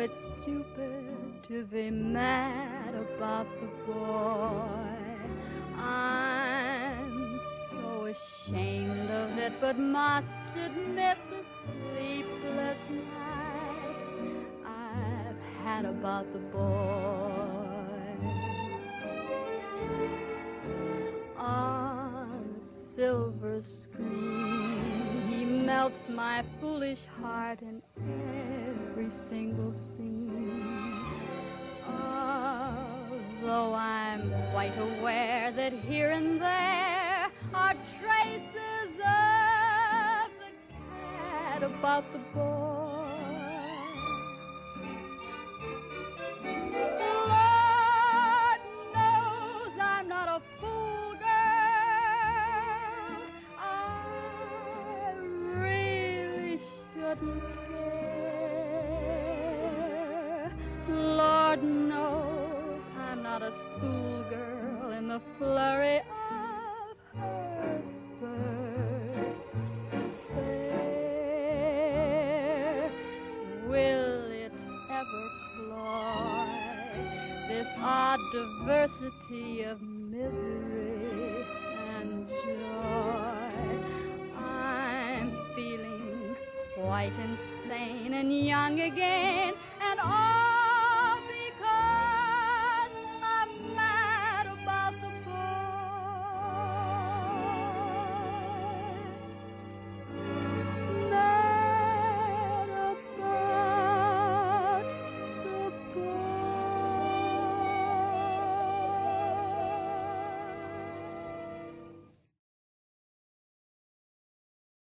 it's stupid to be mad about the boy. I'm so ashamed of it, but must admit the sleepless nights I've had about the boy. On a silver screen, he melts my foolish heart in every single scene. Although I'm quite aware that here and there are traces of the cat about the boy. Lord knows I'm not a fool, girl. I really shouldn't care. Lord knows I'm not a schoolgirl in the flurry of her first affair. Will it ever cloy this odd diversity of misery and joy? I'm feeling quite insane and young again, and all